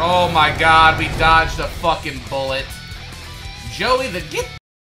Oh my god, we dodged a fucking bullet. Joey the get.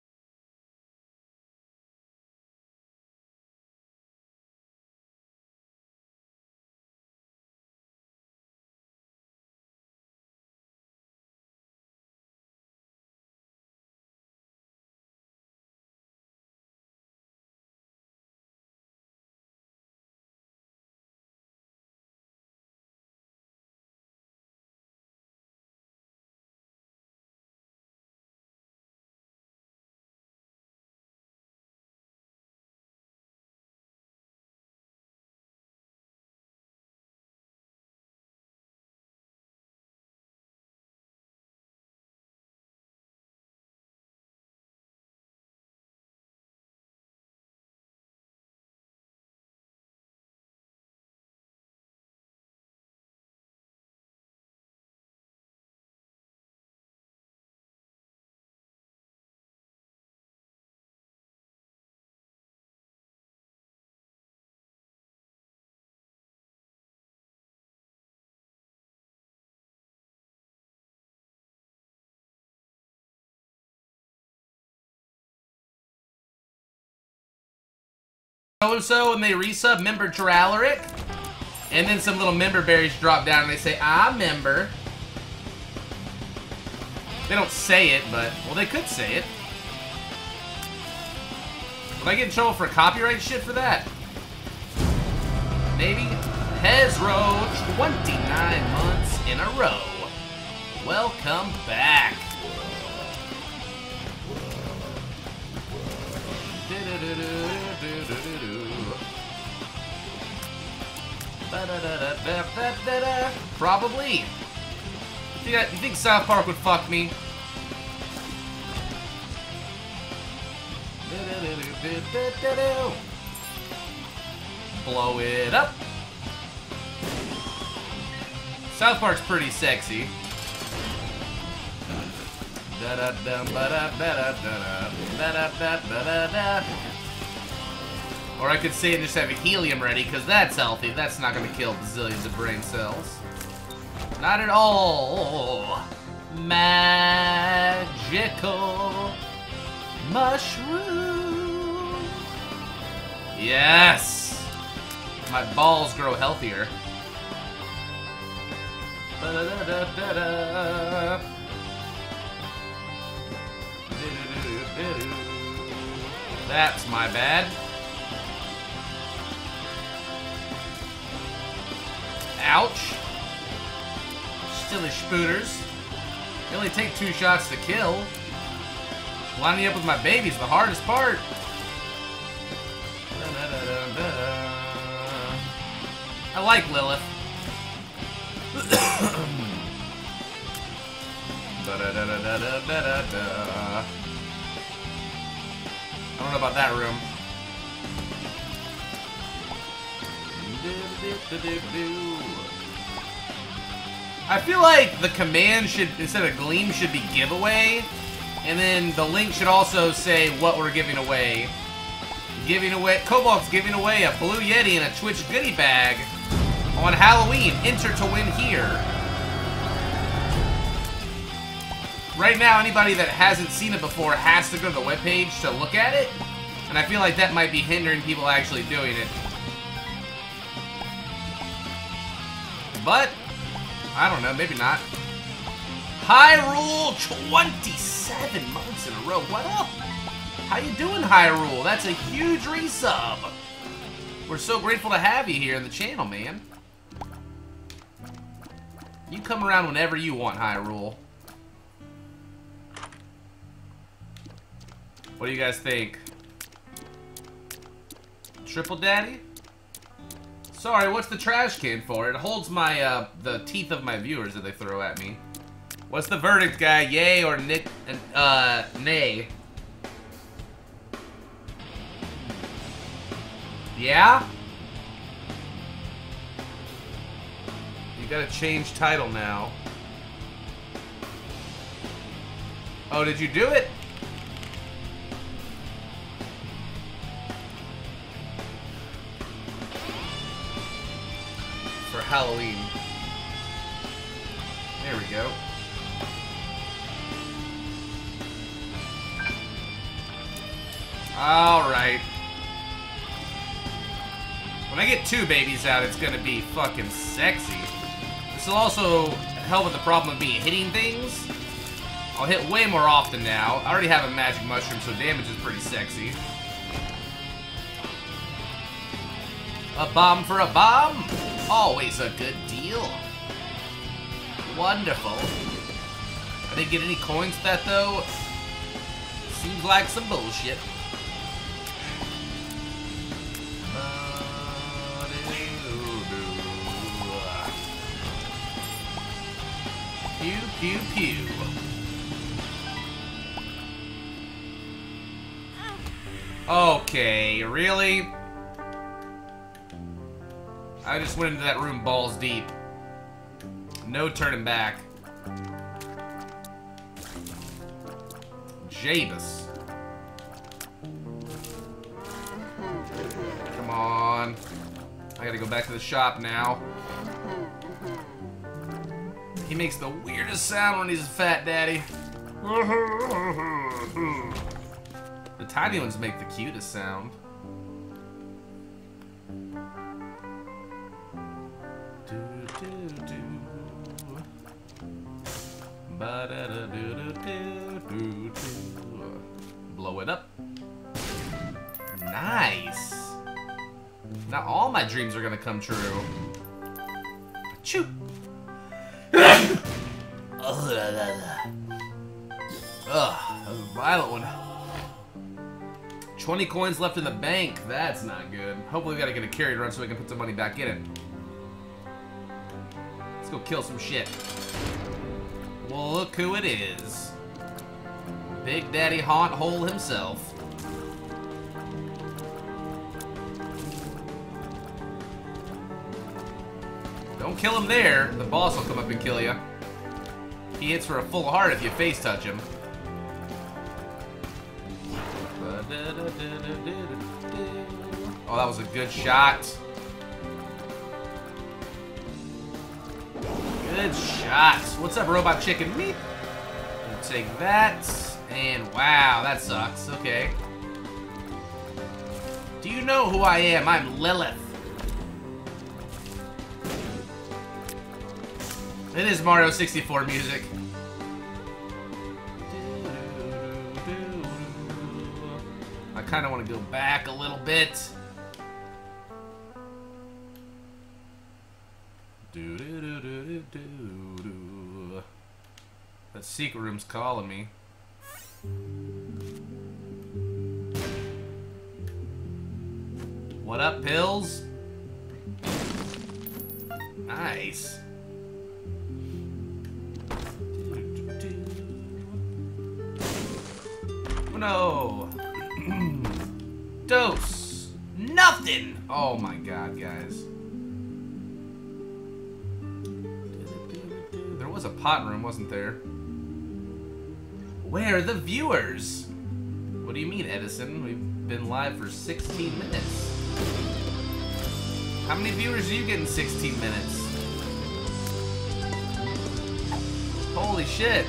So-and-so and they resub member Geralaric, and then some little member berries drop down and they say, "I member." They don't say it, but, well, they could say it. Would I get in trouble for copyright shit for that? Maybe. Hezro, 29 months in a row. Welcome back. Probably. You think South Park would fuck me? Blow it up. South Park's pretty sexy. Or I could say and just have a helium ready, because that's healthy. That's not going to kill bazillions of brain cells. Not at all. Magical mushroom. Yes. My balls grow healthier. That's my bad. Ouch. Silly spooters. They only take 2 shots to kill. Lining up with my baby's the hardest part. I like Lilith. I don't know about that room. I feel like the command should, instead of Gleam, should be giveaway. And then the link should also say what we're giving away. Cobalt's giving away a Blue Yeti and a Twitch goodie bag on Halloween. Enter to win here. Right now, anybody that hasn't seen it before has to go to the webpage to look at it. And I feel like that might be hindering people actually doing it. But I don't know, maybe not. Hyrule, 27 months in a row. What up? How you doing, Hyrule? That's a huge resub. We're so grateful to have you here in the channel, man. You come around whenever you want, Hyrule. What do you guys think? Triple Daddy? Sorry, what's the trash can for? It holds my, the teeth of my viewers that they throw at me. What's the verdict, guy? Yay or nay? Yeah? You gotta change title now. Oh, did you do it? For Halloween. There we go. Alright. When I get 2 babies out, it's gonna be fucking sexy. This will also help with the problem of me hitting things. I'll hit way more often now. I already have a magic mushroom, so damage is pretty sexy. A bomb for a bomb! Always a good deal. Wonderful. I didn't get any coins for that, though. Seems like some bullshit. Pew, pew, pew. Okay, really? I just went into that room balls deep. No turning back. Jabus. Come on. I gotta go back to the shop now. He makes the weirdest sound when he's a fat daddy. The tiny ones make the cutest sound. Blow it up. Nice. Now all my dreams are gonna come true. Choo. Ugh, that was a violent one. 20 coins left in the bank. That's not good. Hopefully we gotta get a carry run so we can put some money back in it. Let's go kill some shit. Well, look who it is. Big Daddy Haunt Hole himself. Don't kill him there. The boss will come up and kill you. He hits for a full heart if you face touch him. Oh, that was a good shot. Good shot. What's up, Robot Chicken Meat? We'll take that. And wow, that sucks. Okay. Do you know who I am? I'm Lilith. It is Mario 64 music. I kind of want to go back a little bit. That secret room's calling me. What up, pills? Nice. No. Dose. Nothing. Oh my god, guys. There was a pot room, wasn't there? Where are the viewers? What do you mean, Edison? We've been live for 16 minutes. How many viewers do you get in 16 minutes? Holy shit.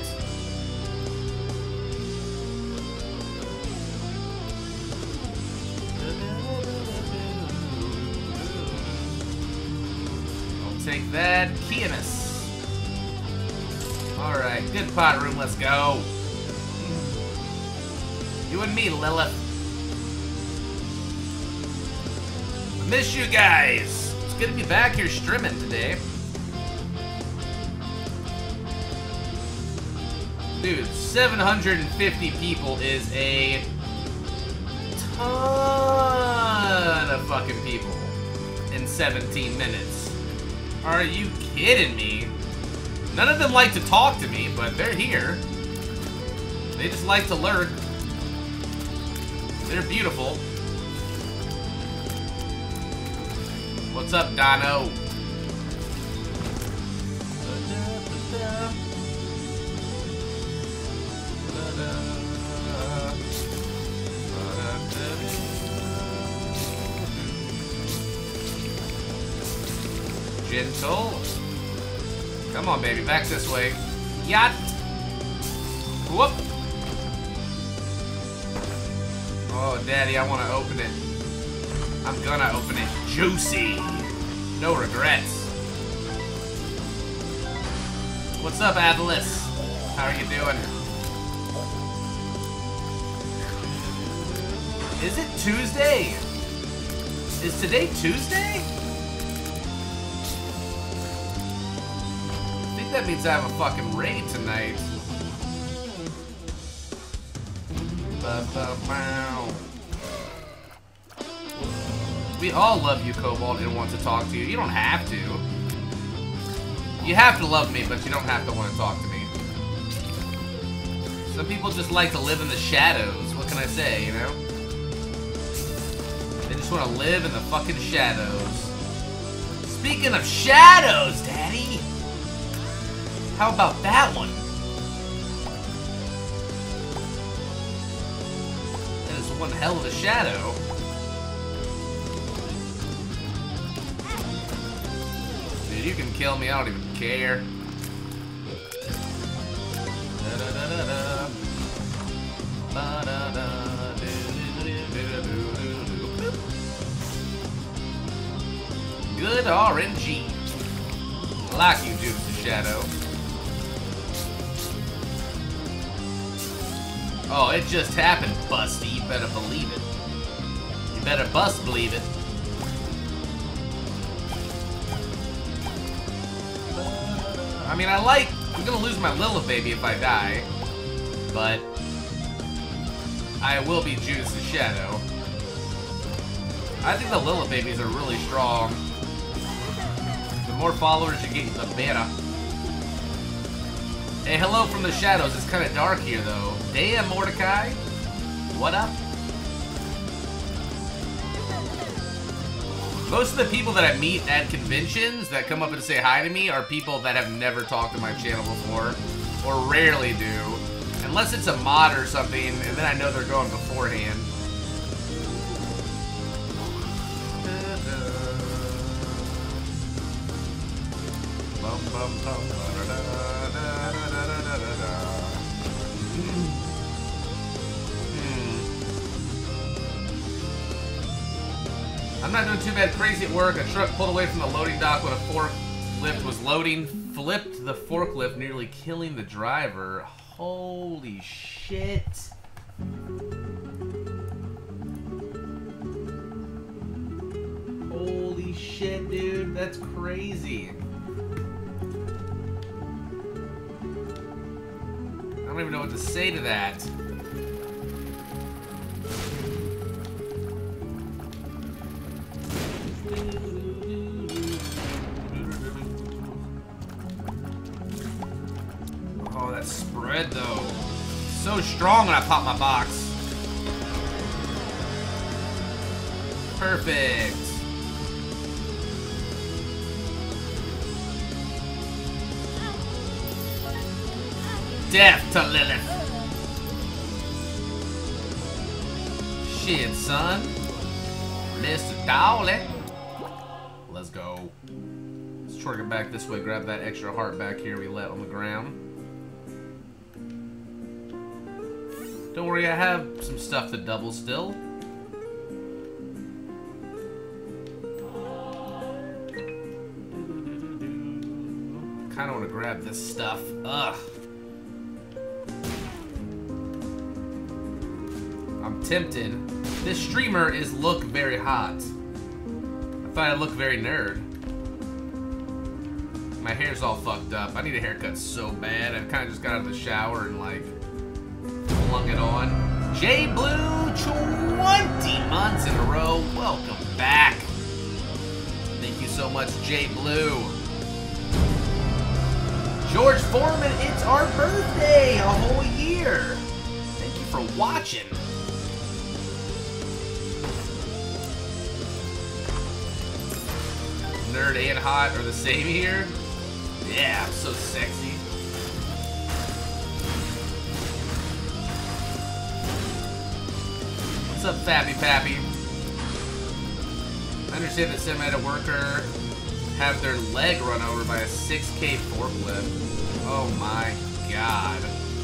Take that, Kianus. Alright, good pot room, let's go. You and me, Lilith. I miss you guys. It's good to be back here Strimmin today. Dude, 750 people is a ton of fucking people in 17 minutes. Are you kidding me? None of them like to talk to me, but they're here. They just like to lurk. They're beautiful. What's up, Dono? Gentle. Come on, baby. Back this way. Yacht. Whoop. Oh, Daddy, I want to open it. I'm gonna open it. Juicy. No regrets. What's up, Atlas? How are you doing? Is it Tuesday? Is today Tuesday? I think that means I have a fucking raid tonight. We all love you, Cobalt, and want to talk to you. You don't have to. You have to love me, but you don't have to want to talk to me. Some people just like to live in the shadows. What can I say, you know? They just want to live in the fucking shadows. Speaking of shadows, Daddy! How about that one? That is one hell of a shadow. Dude, you can kill me, I don't even care. Good RNG. I like you, Juice the Shadow. Oh, it just happened, Busty. You better believe it. You better bust believe it. I mean, I'm gonna lose my Lilith baby if I die, but I will be Judas the Shadow. I think the Lilith babies are really strong. The more followers you get, the better. Hey, hello from the shadows. It's kind of dark here, though. Damn, Mordecai. What up? Most of the people that I meet at conventions that come up and say hi to me are people that have never talked to my channel before, or rarely do. Unless it's a mod or something, and then I know they're going beforehand. I'm not doing too bad. Crazy at work. A truck pulled away from the loading dock when a forklift was loading. Flipped the forklift, nearly killing the driver. Holy shit. Holy shit, dude. That's crazy. I don't even know what to say to that. Oh, that spread though. So strong when I pop my box. Perfect. Death to Lilith. Shit, son. Mr. Dowley. Let's go. Let's try to get back this way. Grab that extra heart back here we let on the ground. Don't worry, I have some stuff to double still. Kinda wanna grab this stuff. Ugh. I'm tempted. This streamer is look very hot. I thought I looked very nerd. My hair's all fucked up. I need a haircut so bad. I kinda just got out of the shower and like flung it on. J Blue, 20 months in a row. Welcome back. Thank you so much, J Blue. George Foreman, it's our birthday, a whole year. Thank you for watching. Nerd and hot are the same here. Yeah, I'm so sexy. What's up, Fappy Pappy? I understand that semi-worker have their leg run over by a 6K forklift. Oh my god.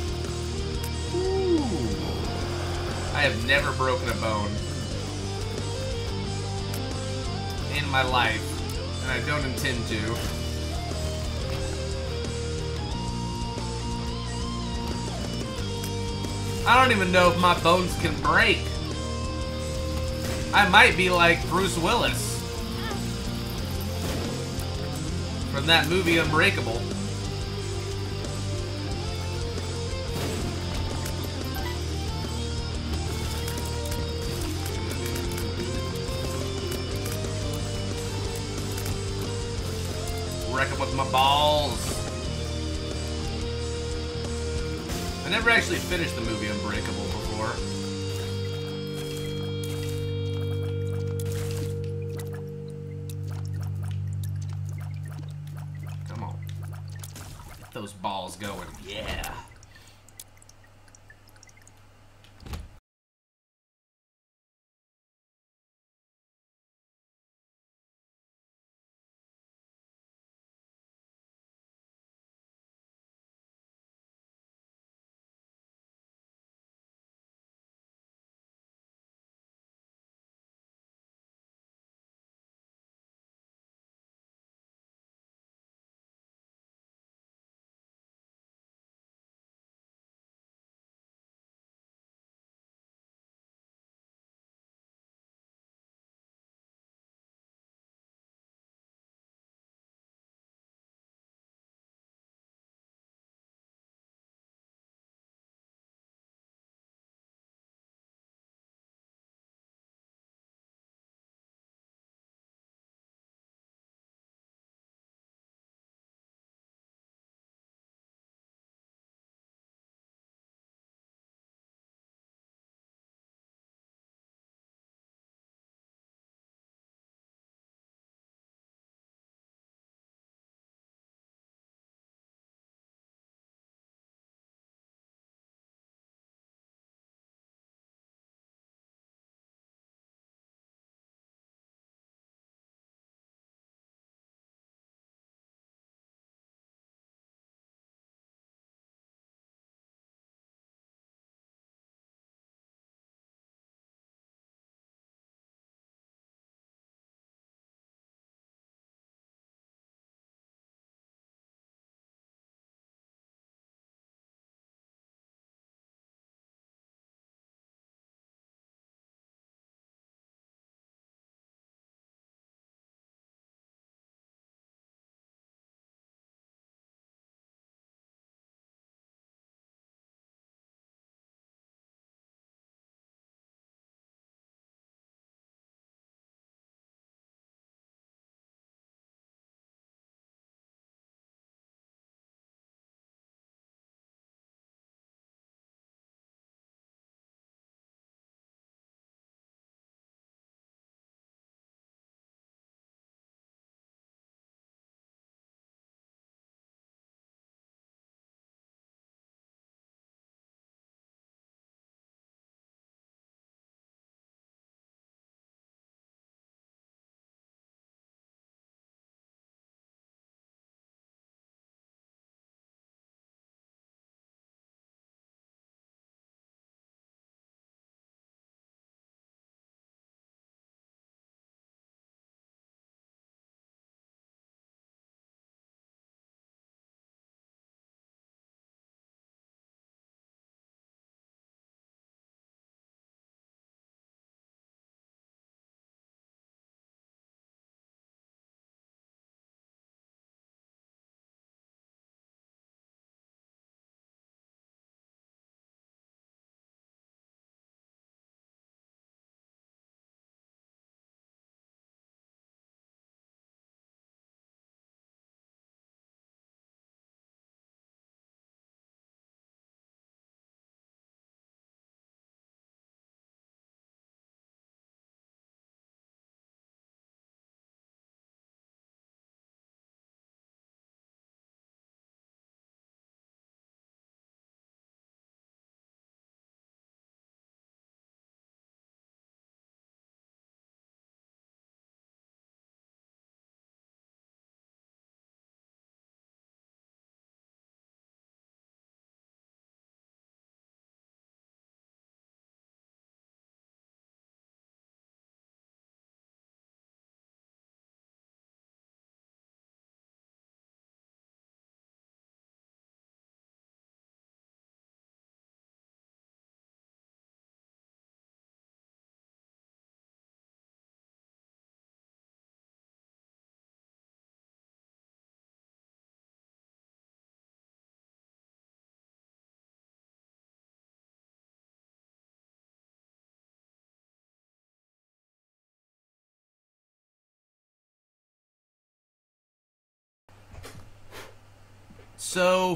Ooh. I have never broken a bone in my life, and I don't intend to. I don't even know if my bones can break. I might be like Bruce Willis from that movie Unbreakable. Wreck him with my balls. I never actually finished the movie Unbreakable before. Come on. Get those balls going. Yeah. So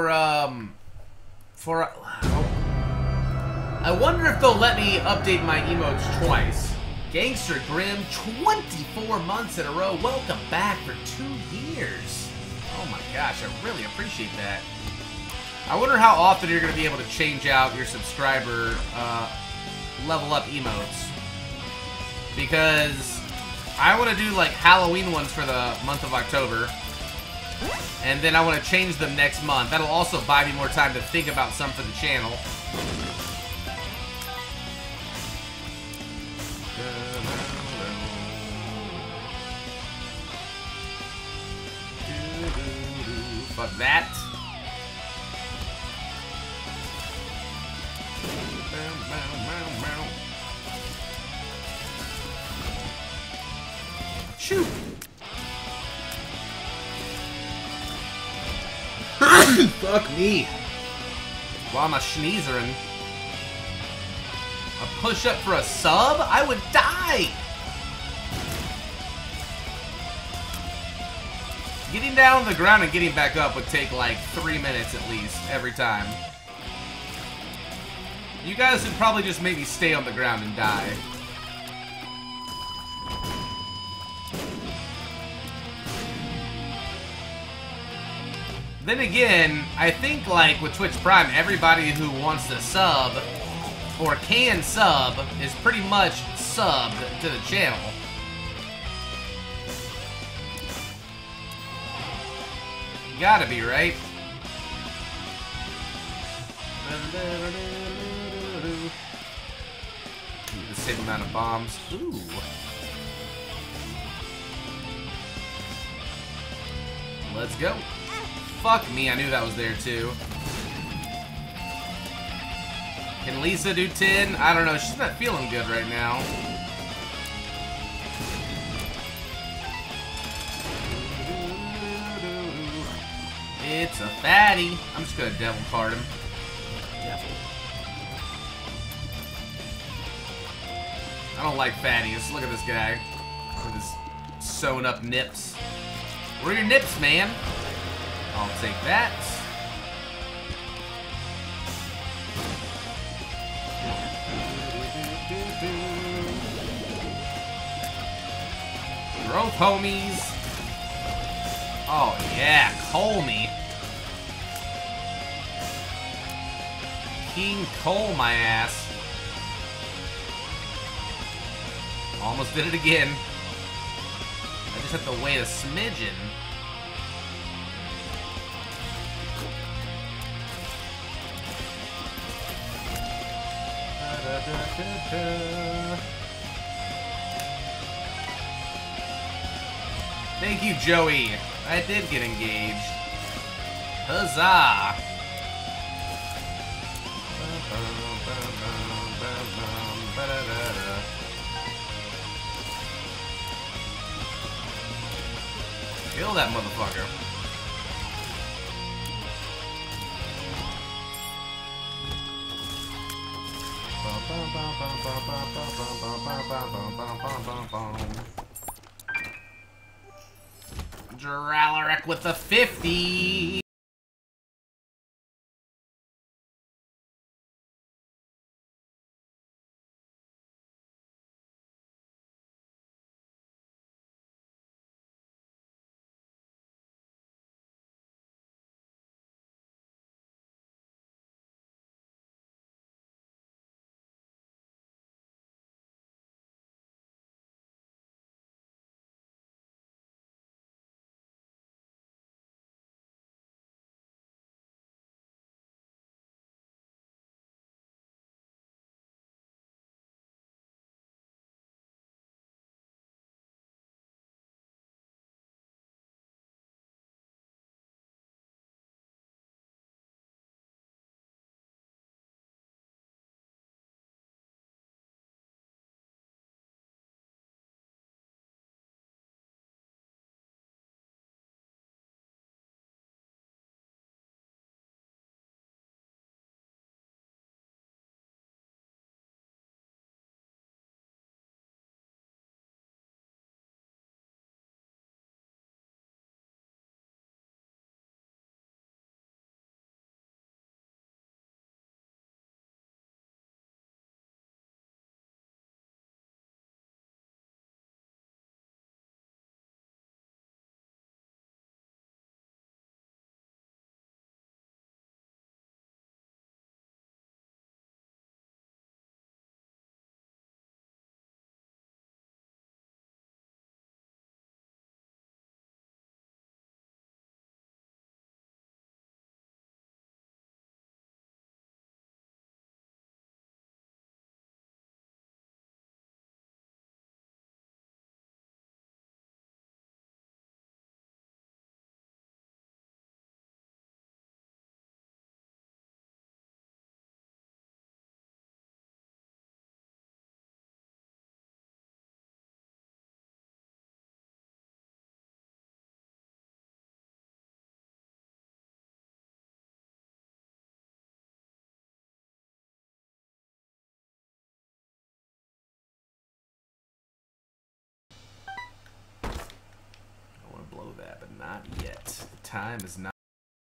I wonder if they'll let me update my emotes twice. Gangster Grim, 24 months in a row. Welcome back for 2 years. Oh my gosh, I really appreciate that. I wonder how often you're going to be able to change out your subscriber level up emotes. Because I want to do like Halloween ones for the month of October. And then I want to change them next month. That'll also buy me more time to think about some for the channel. Fuck that. Shoot! Fuck me. Why am I sneezing? A push-up for a sub? I would die! Getting down to the ground and getting back up would take like 3 minutes at least, every time. You guys would probably just maybe stay on the ground and die. Then again, I think like with Twitch Prime, everybody who wants to sub or can sub is pretty much subbed to the channel. You gotta be, right? Need the same amount of bombs. Ooh. Let's go. Fuck me, I knew that was there too. Can Lisa do 10? I don't know, she's not feeling good right now. It's a fatty. I'm just gonna devil card him. Devil. I don't like fatties. Look at this guy with his sewn up nips. Where are your nips, man? I'll take that. Growth, homies. Oh yeah, Cole me. King Cole my ass. Almost did it again. I just have to wait a smidgen. Thank you, Joey. I did get engaged. Huzzah! Kill that motherfucker. Dralaric with the 50. that, but not yet. The time is not.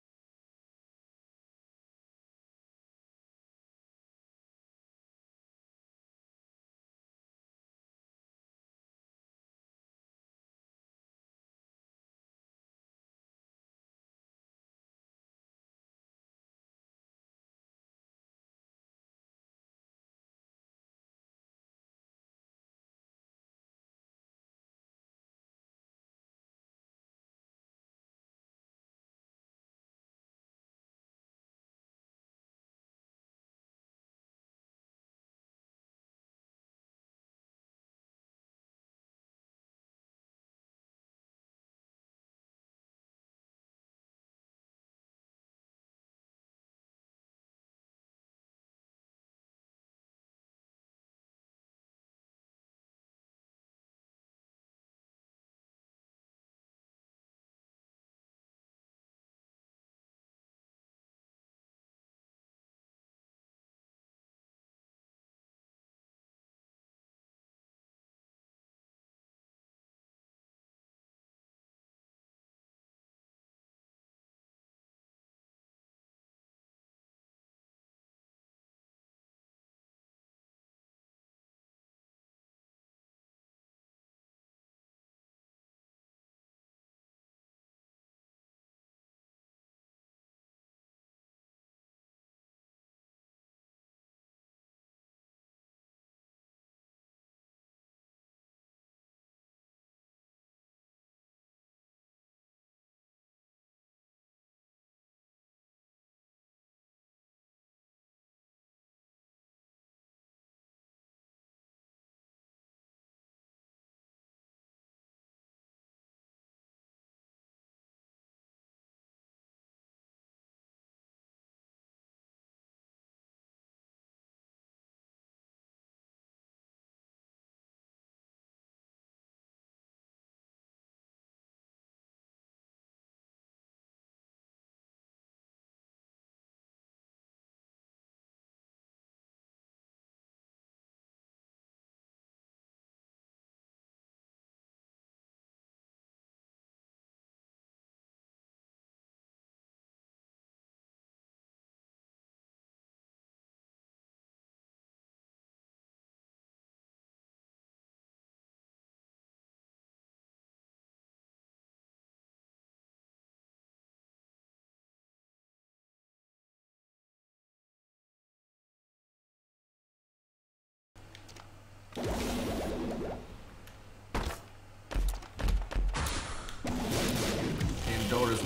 Pandora's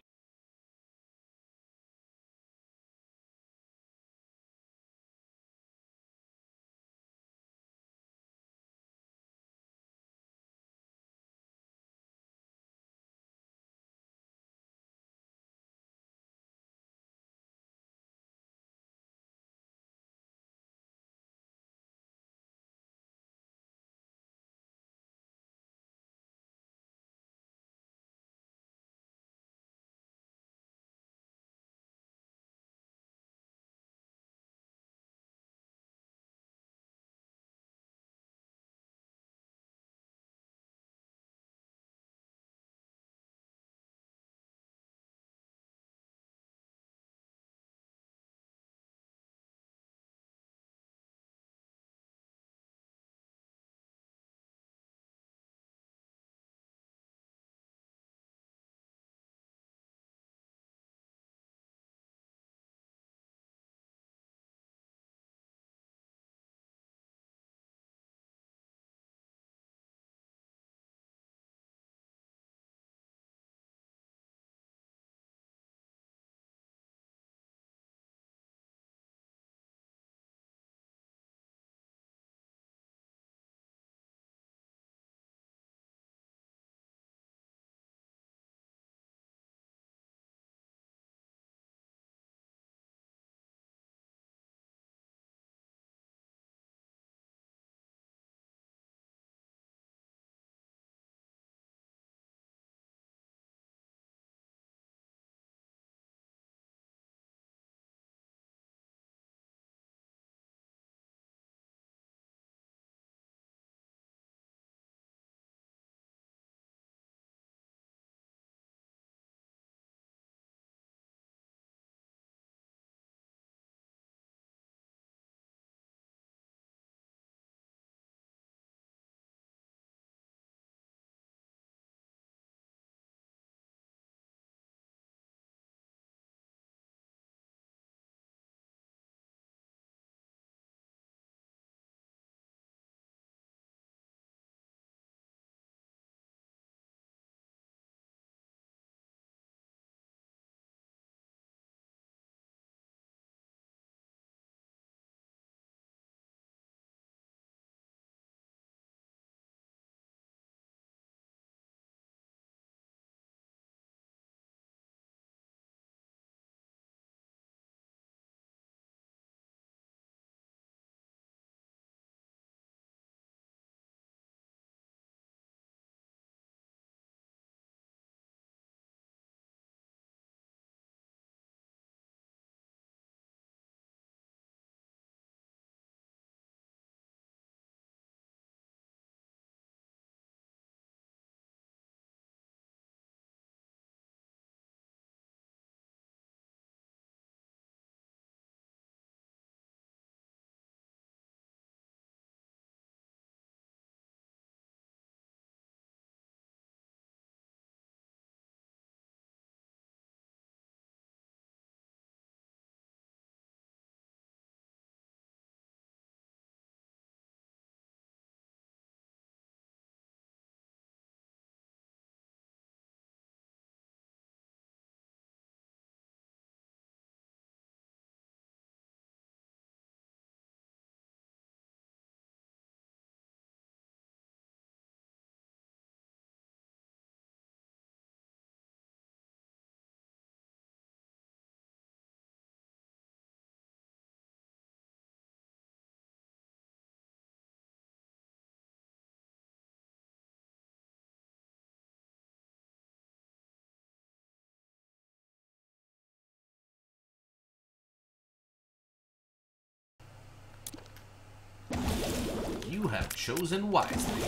You have chosen wisely.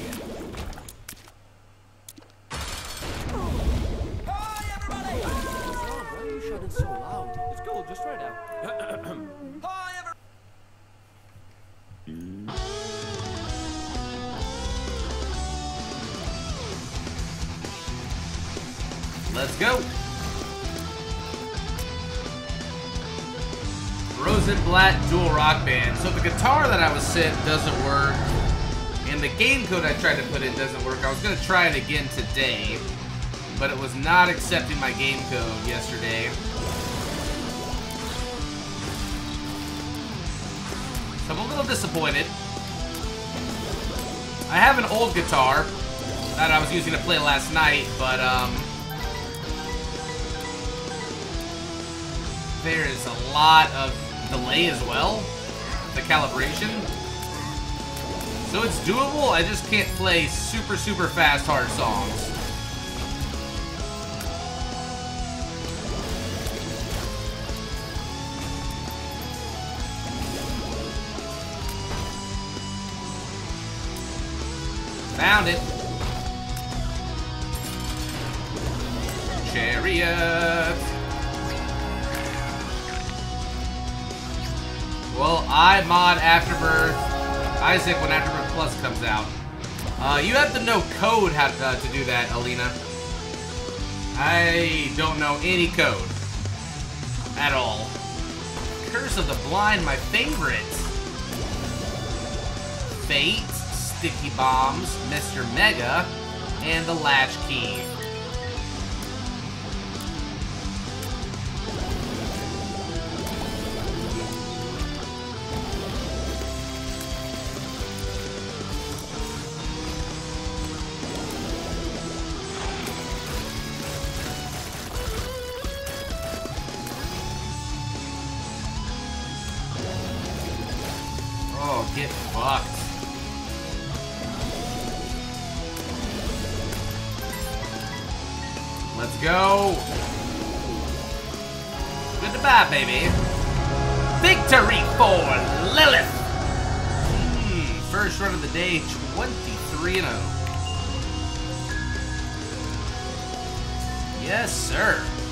Hi, everybody! Why are you shouting so loud? It's cool, just try it out. Hi, everybody! Let's go. Rosenblatt Dual Rock Band. So the guitar that I was sent doesn't work, and the game code I tried to put in doesn't work. I was going to try it again today, but it was not accepting my game code yesterday. So I'm a little disappointed. I have an old guitar that I was using to play last night, but there is a lot of delay as well, the calibration. So it's doable, I just can't play super, super fast, hard songs. Found it. Chariot. Well, I mod Afterbirth Isaac when Afterbirth Plus comes out. You have to know code how to do that, Alina. I don't know any code at all. Curse of the Blind, my favorite. Fate, Sticky Bombs, Mr. Mega, and the Latch Key. Oh, get fucked. Let's go. Goodbye, baby. Victory for Lilith. First run of the day, 23-0. Yes, sir.